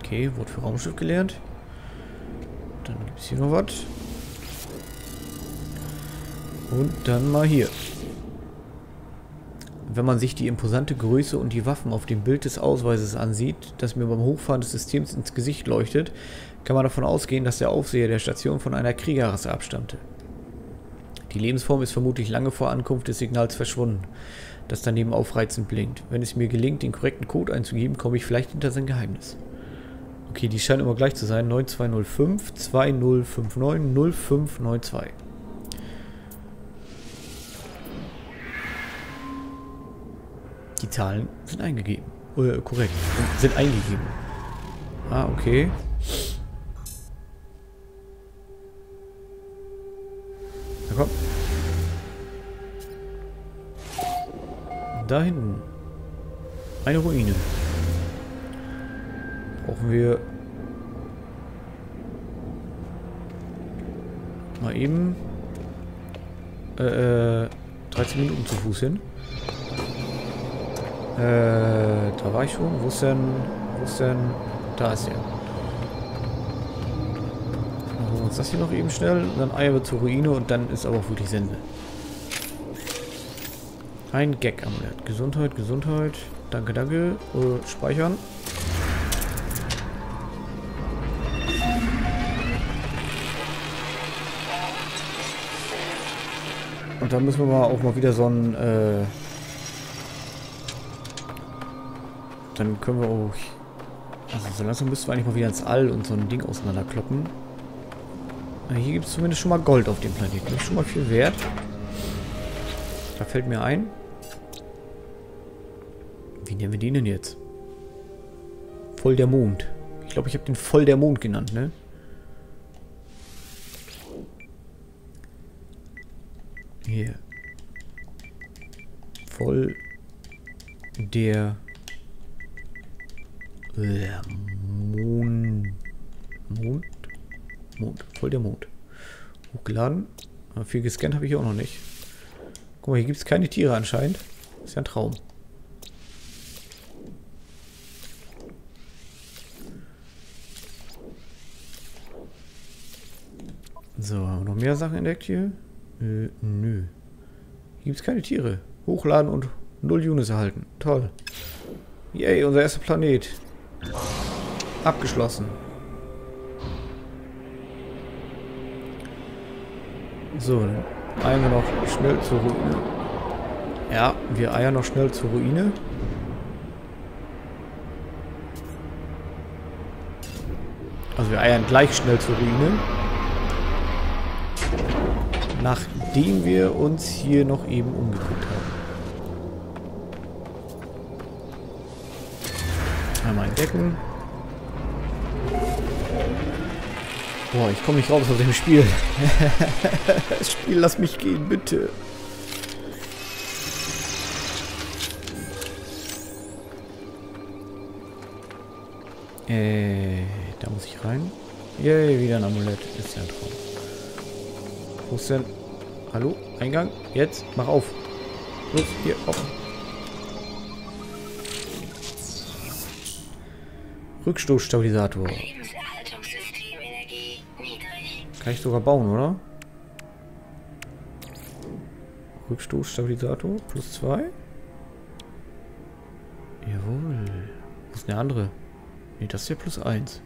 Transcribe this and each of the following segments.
Okay, wurde für Raumschiff gelernt. Dann gibt es hier noch was. Und dann mal hier. Wenn man sich die imposante Größe und die Waffen auf dem Bild des Ausweises ansieht, das mir beim Hochfahren des Systems ins Gesicht leuchtet, kann man davon ausgehen, dass der Aufseher der Station von einer Kriegerrasse abstammte. Die Lebensform ist vermutlich lange vor Ankunft des Signals verschwunden, das daneben aufreizend blinkt. Wenn es mir gelingt, den korrekten Code einzugeben, komme ich vielleicht hinter sein Geheimnis. Okay, die scheinen immer gleich zu sein. 9205 2059 0592. Die Zahlen sind eingegeben. Korrekt. Sind eingegeben. Ah, okay. Na komm. Da hinten. Eine Ruine. Brauchen wir mal eben 13 Minuten zu Fuß hin. Da war ich schon. Wo ist denn? Da ist er. Dann holen wir uns das hier noch eben schnell. Dann eiern wir zur Ruine und dann ist aber auch wirklich Sense. Ein Gag-Amulett. Gesundheit, Gesundheit. Danke, danke. Speichern. Und dann müssen wir auch mal wieder so ein dann können wir auch... Also so langsam müssten wir eigentlich mal wieder ins All und so ein Ding auseinanderkloppen. Hier gibt es zumindest schon mal Gold auf dem Planeten. Nicht schon mal viel wert. Da fällt mir ein. Wie nennen wir den denn jetzt? Voll der Mond. Ich glaube, ich habe den Voll der Mond genannt, ne? Hier. Voll der Mond. Voll der Mond. Hochgeladen. Aber viel gescannt habe ich auch noch nicht. Guck mal, hier gibt es keine Tiere anscheinend. Ist ja ein Traum. So, haben wir noch mehr Sachen entdeckt hier? Nö. Hier gibt es keine Tiere. Hochladen und 0 Units erhalten. Toll. Yay, unser erster Planet. Abgeschlossen. So, dann eiern wir noch schnell zur Ruine. Ja, wir eiern noch schnell zur Ruine. Also wir eiern gleich schnell zur Ruine. Nachdem wir uns hier noch eben umgeguckt haben. Einmal entdecken. Boah, ich komme nicht raus aus dem Spiel. Das Spiel, lass mich gehen, bitte. Da muss ich rein. Yay, wieder ein Amulett. Ist ja ein Traum. Wo ist denn? Hallo? Eingang? Jetzt? Mach auf. Los, hier, auf. Rückstoßstabilisator. Kann ich sogar bauen, oder? Rückstoßstabilisator plus 2. Jawohl. Wo ist eine andere? Ne, das ist ja plus 1.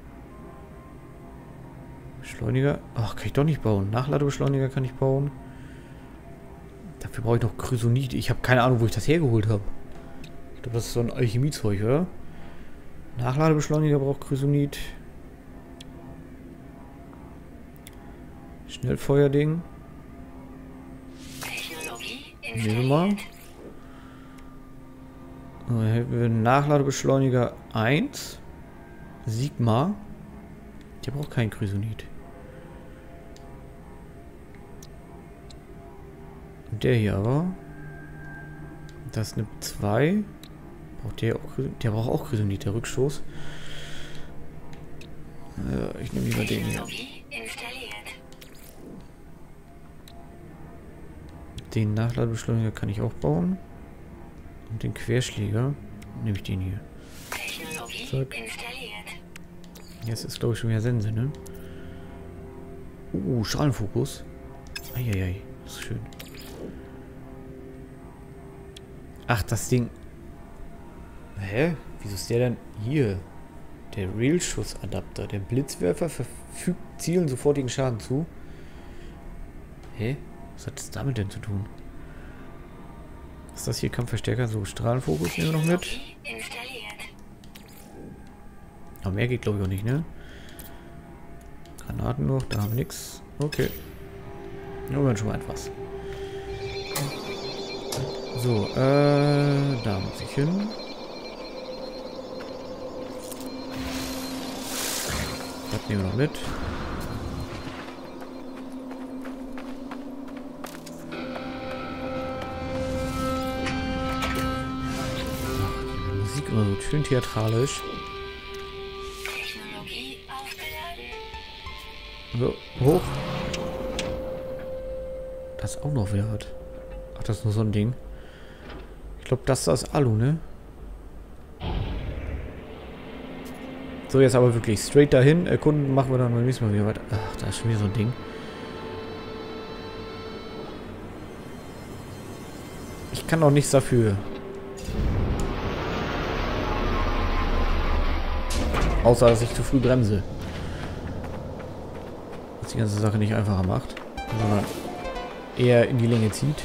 Beschleuniger. Ach, kann ich doch nicht bauen. Nachladebeschleuniger kann ich bauen. Dafür brauche ich noch Chrysonit. Ich habe keine Ahnung, wo ich das hergeholt habe. Ich glaube, das ist so ein Alchemiezeug, oder? Nachladebeschleuniger braucht Chrysonit. Schnellfeuerding. Nehmen wir mal. Nachladebeschleuniger 1. Sigma. Der braucht kein Chrysonit. Und der hier aber. Das nimmt 2. Braucht der auch Chrysonit? Der braucht auch Chrysonit, der Rückstoß. Ich nehme lieber den hier. Den Nachladebeschleuniger kann ich auch bauen. Und den Querschläger nehme ich den hier. Zack. Jetzt ist, glaube ich, schon wieder Sense, ne? Strahlenfokus. Eieiei, das ist schön. Ach, das Ding. Hä? Wieso ist der denn hier? Der Rail-Schussadapter. Der Blitzwerfer verfügt Zielen sofortigen Schaden zu. Hä? Was hat das damit denn zu tun? Ist das hier Kampfverstärker? So, Strahlenfokus nehmen wir noch mit. Aber mehr geht, glaube ich, auch nicht, ne? Granaten noch, da haben wir nichts. Okay. Ja, wir haben schon mal etwas. So, da muss ich hin. Das nehmen wir noch mit. Ach, die Musik immer so schön theatralisch. So, hoch. Das auch noch Wert. Ach, das ist nur so ein Ding. Ich glaube, das da ist Alu, ne? So, jetzt aber wirklich straight dahin. Erkunden machen wir dann beim nächsten Mal wieder weiter. Ach, da ist schon wieder so ein Ding. Ich kann doch nichts dafür. Außer, dass ich zu früh bremse. Was die ganze Sache nicht einfacher macht, sondern eher in die Länge zieht.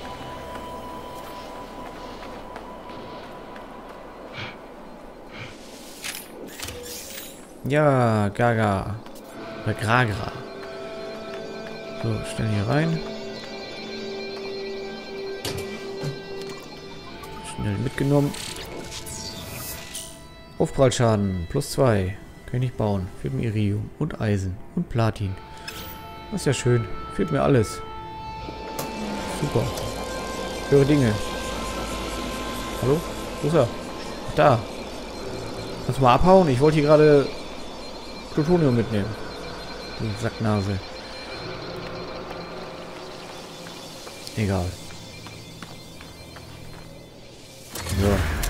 Ja, Gaga. Oder Gragra. So, schnell hier rein. Schnell mitgenommen. Aufprallschaden. +2. Kann ich nicht bauen. Fehlt mir Iridium und Eisen und Platin. Das ist ja schön. Fehlt mir alles. Super. Höhere Dinge. Hallo? Wo ist er? Ach, da. Kannst du mal abhauen? Ich wollte hier gerade Plutonium mitnehmen. Die Sacknase. Egal. So.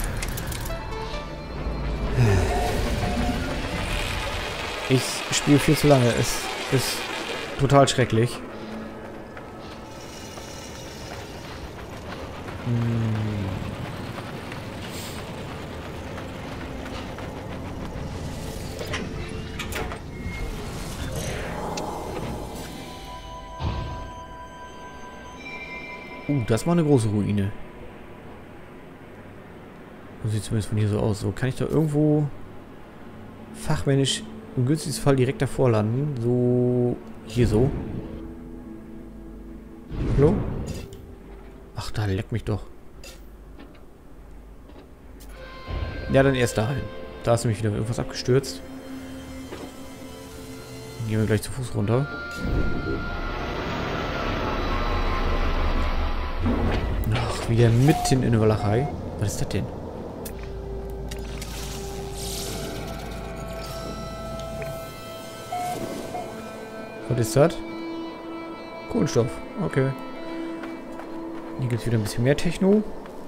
Ich spiele viel zu lange. Es ist total schrecklich. Das war eine große Ruine. So sieht zumindest von hier so aus. So, kann ich da irgendwo fachmännisch im günstigsten Fall direkt davor landen? So, hier so. Hallo? Ach, da leck mich doch. Ja, dann erst dahin. Da ist nämlich wieder irgendwas abgestürzt. Dann gehen wir gleich zu Fuß runter. Ach, wieder mitten in der Walachei. Was ist das denn? Was ist das? Kohlenstoff. Okay. Hier gibt es wieder ein bisschen mehr Techno.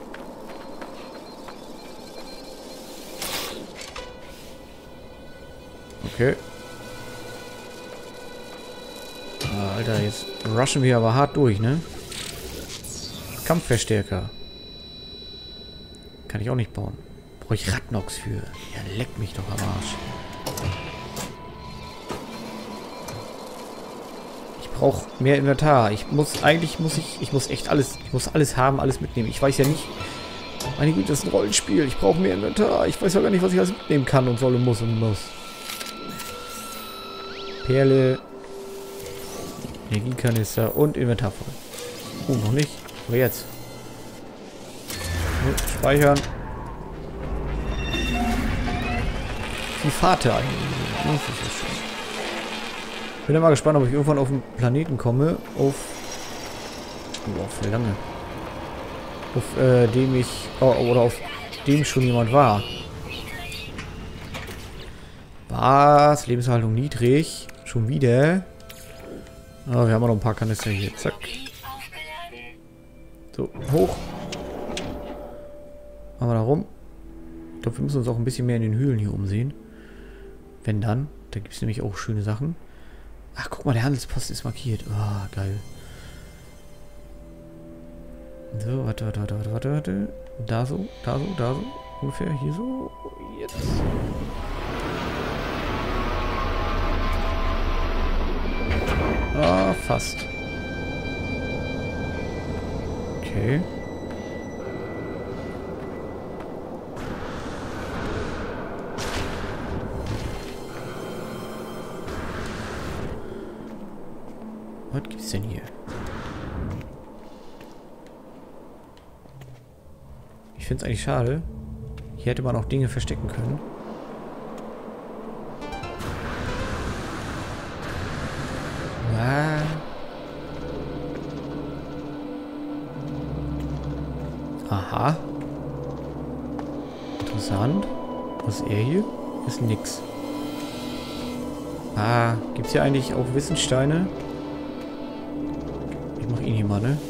Okay. Alter, jetzt rushen wir aber hart durch, ne? Kampfverstärker. Kann ich auch nicht bauen. Brauche ich Radnox für. Ja, leck mich doch am Arsch. Ich brauche mehr Inventar. Ich muss echt alles, ich muss alles haben, alles mitnehmen. Ich weiß ja nicht. Meine Güte, das ist ein Rollenspiel. Ich brauche mehr Inventar. Ich weiß ja gar nicht, was ich alles mitnehmen kann und soll und muss und muss. Perle. Energiekanister und Inventar voll. Noch nicht. Aber jetzt. Speichern. Die Vater eigentlich. Das ist ja schön. Bin ja mal gespannt, ob ich irgendwann auf den Planeten komme. Auf lange. Auf dem ich. Oder auf dem schon jemand war. Was? Lebenshaltung niedrig. Schon wieder. Ah, wir haben noch ein paar Kanister hier. Zack. So, hoch. Machen wir da rum. Ich glaube, wir müssen uns auch ein bisschen mehr in den Höhlen hier umsehen. Wenn dann. Da gibt es nämlich auch schöne Sachen. Ach, guck mal, der Handelspost ist markiert. Ah, geil. So, warte. Da so. Ungefähr hier so. Jetzt. Ah, fast. Okay. Was gibt's denn hier? Ich finde es eigentlich schade. Hier hätte man auch Dinge verstecken können. Ah. Aha. Interessant. Was ist er hier? Ist nix. Ah, gibt's hier eigentlich auch Wissenssteine? Ich mach ihn hier mal, ne?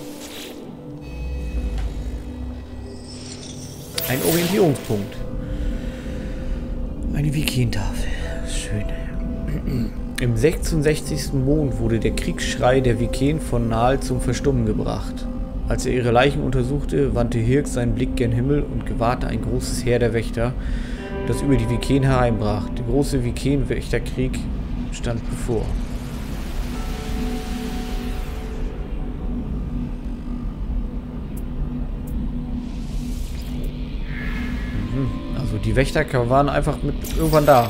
Ein Orientierungspunkt. Eine Vikintafel. Schön. Im 66. Mond wurde der Kriegsschrei der Viken von Nahl zum Verstummen gebracht. Als er ihre Leichen untersuchte, wandte Hirx seinen Blick gen Himmel und gewahrte ein großes Heer der Wächter, das über die Viken hereinbrach. Der große Viken-Wächterkrieg stand bevor. Also die Wächter waren einfach irgendwann da.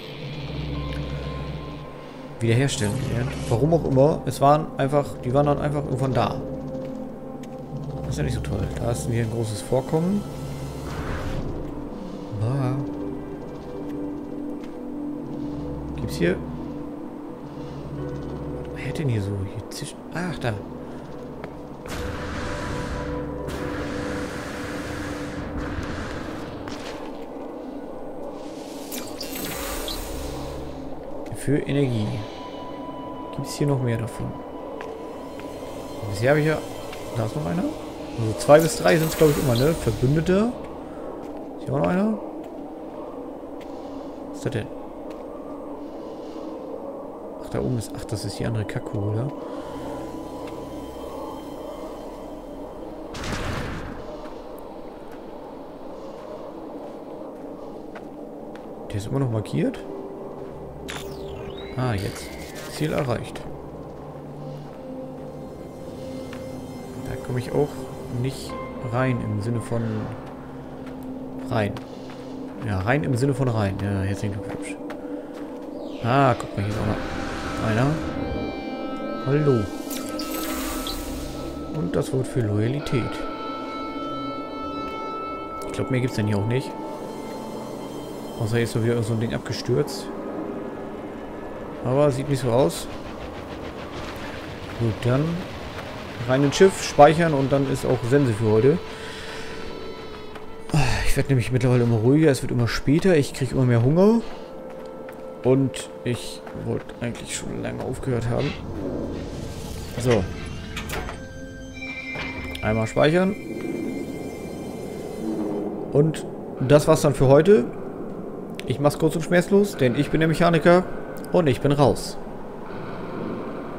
Wiederherstellen gelernt. Warum auch immer. Die waren dann einfach irgendwann da. Das ist ja nicht so toll. Da ist hier ein großes Vorkommen. Ah. Gibt's hier... Wer hat denn hier so? Hier zwischen... Ach, da. Für Energie. Gibt es hier noch mehr davon? Bisher habe ich ja... Da ist noch einer. Also 2 bis 3 sind es, glaube ich, immer, ne? Verbündete. Ist hier auch noch einer? Was ist das denn? Ach, da oben ist... Ach, das ist die andere Kackkugel, oder? Der ist immer noch markiert. Ah, jetzt. Ziel erreicht. Da komme ich auch nicht rein im Sinne von rein. Ja, rein im Sinne von rein. Ja, herzlichen Glückwunsch. Ah, guck mal, hier ist auch noch einer. Hallo. Und das Wort für Loyalität. Ich glaube, mehr gibt es denn hier auch nicht. Außer hier ist so wieder so ein Ding abgestürzt. Aber sieht nicht so aus. Gut, dann rein ins Schiff, speichern und dann ist auch Sense für heute. Ich werde nämlich mittlerweile immer ruhiger, es wird immer später, ich kriege immer mehr Hunger. Und ich wollte eigentlich schon lange aufgehört haben. So. Einmal speichern. Und das war's dann für heute. Ich mach's kurz und schmerzlos, denn ich bin der Mechaniker. Und ich bin raus.